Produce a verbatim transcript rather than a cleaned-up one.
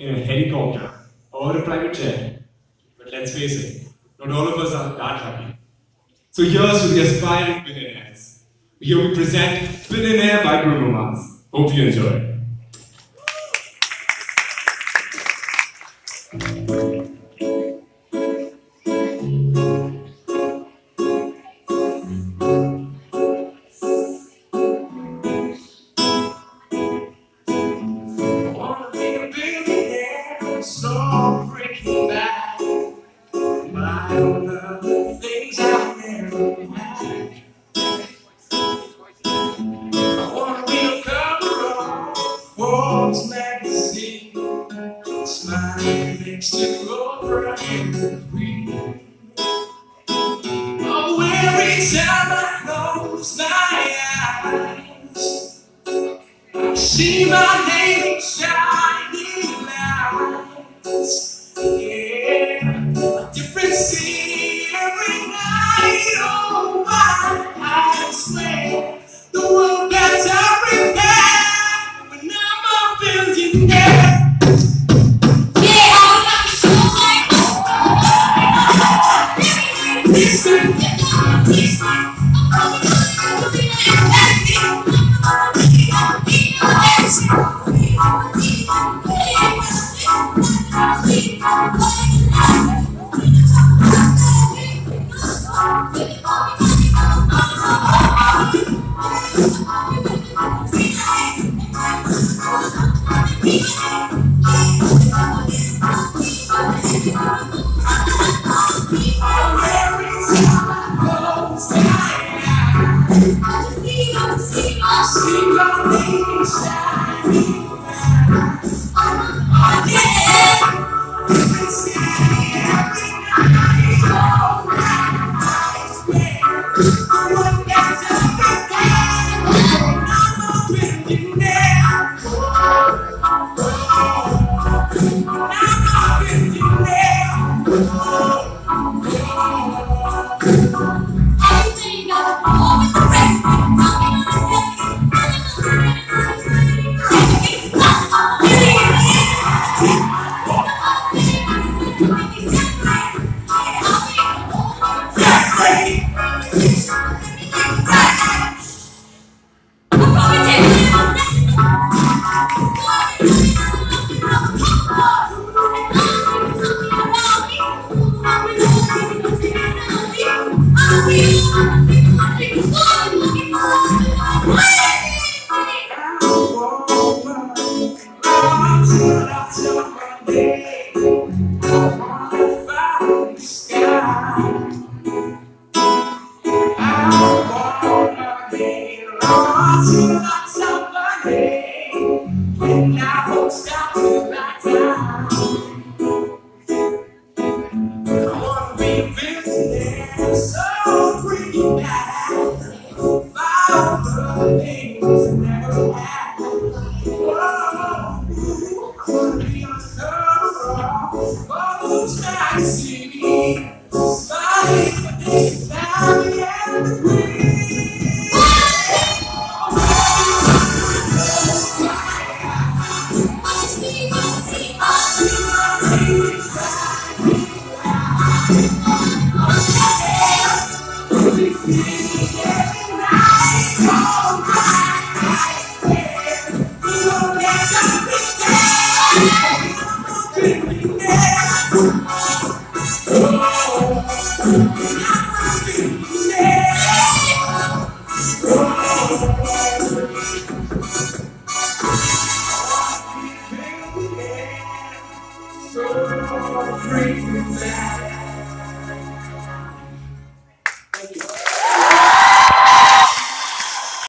in a helicopter or a private jet. But let's face it, not all of us are that lucky. So here's to the aspiring billionaires. Here we present Billionaire by Bruno Mars. Hope you enjoy. So freaking bad, but I don't know the things I never had. I wanna be a cover of Forbes magazine, smiling next to Oprah and the Queen. Oh, every time I close my eyes, I see my name shining loud. Yeah, a different city every night. Oh my, I swear the world gets a repair when I'm a billionaire. Yeah, I'm so like this man, this man. So free from that.